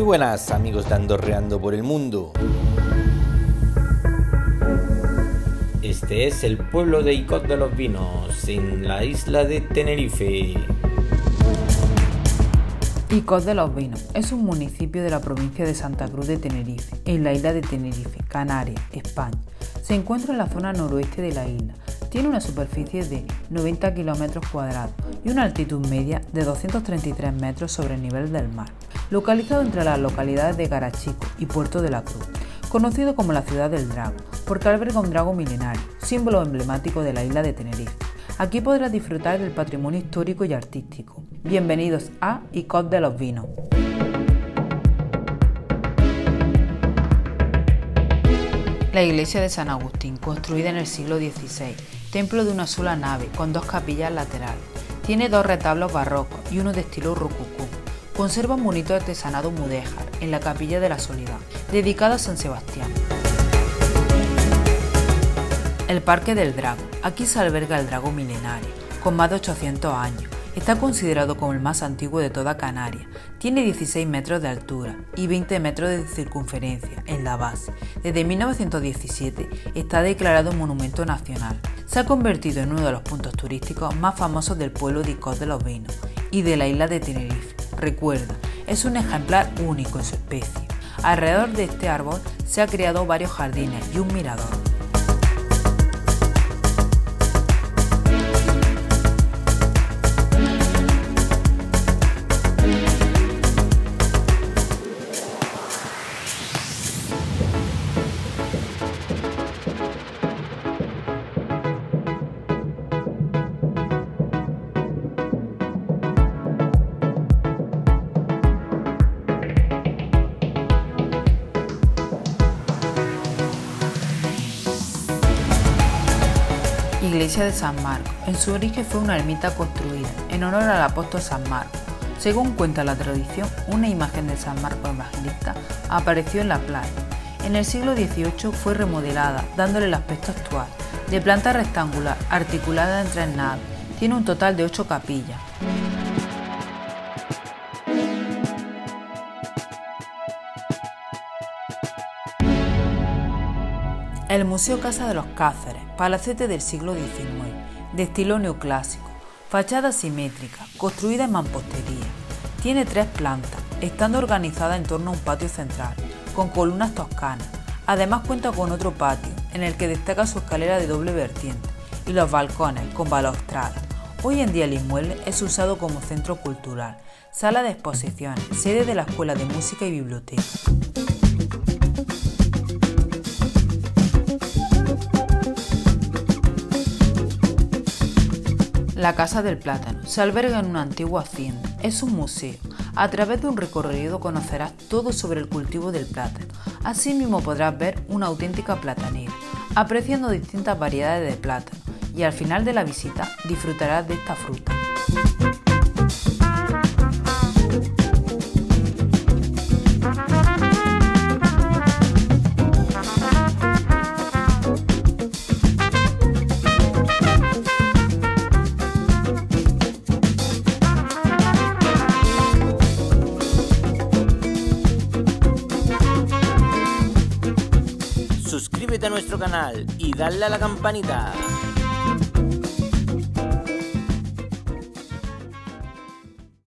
buenas amigos de Andorreando por el Mundo. Este es el pueblo de Icod de los Vinos, en la isla de Tenerife. Icod de los Vinos es un municipio de la provincia de Santa Cruz de Tenerife, en la isla de Tenerife, Canarias, España. Se encuentra en la zona noroeste de la isla. Tiene una superficie de 90 km² y una altitud media de 233 metros sobre el nivel del mar, localizado entre las localidades de Garachico y Puerto de la Cruz, conocido como la ciudad del Drago, porque alberga un drago milenario, símbolo emblemático de la isla de Tenerife. Aquí podrás disfrutar del patrimonio histórico y artístico. Bienvenidos a Icod de los Vinos. La iglesia de San Agustín, construida en el siglo XVI, templo de una sola nave con dos capillas laterales. Tiene dos retablos barrocos y uno de estilo rococó. Conserva un bonito artesanado mudéjar en la capilla de la Soledad, dedicada a San Sebastián. El Parque del Drago. Aquí se alberga el drago milenario, con más de 800 años. Está considerado como el más antiguo de toda Canarias. Tiene 16 metros de altura y 20 metros de circunferencia en la base. Desde 1917 está declarado monumento nacional. Se ha convertido en uno de los puntos turísticos más famosos del pueblo de Icod de los Vinos y de la isla de Tenerife. Recuerda, es un ejemplar único en su especie. Alrededor de este árbol se han creado varios jardines y un mirador. Iglesia de San Marcos. En su origen fue una ermita construida en honor al apóstol San Marcos. Según cuenta la tradición, una imagen de San Marcos Evangelista apareció en la playa. En el siglo XVIII fue remodelada, dándole el aspecto actual. De planta rectangular, articulada en 3 naves, tiene un total de 8 capillas. El Museo Casa de los Cáceres, palacete del siglo XIX, de estilo neoclásico, fachada simétrica, construida en mampostería. Tiene 3 plantas, estando organizada en torno a un patio central, con columnas toscanas. Además cuenta con otro patio, en el que destaca su escalera de doble vertiente, y los balcones con balaustradas. Hoy en día el inmueble es usado como centro cultural, sala de exposiciones, sede de la Escuela de Música y biblioteca. La Casa del Plátano se alberga en una antigua hacienda. Es un museo. A través de un recorrido conocerás todo sobre el cultivo del plátano. Asimismo podrás ver una auténtica platanera, apreciando distintas variedades de plátano, y al final de la visita disfrutarás de esta fruta. Suscríbete a nuestro canal y dale a la campanita.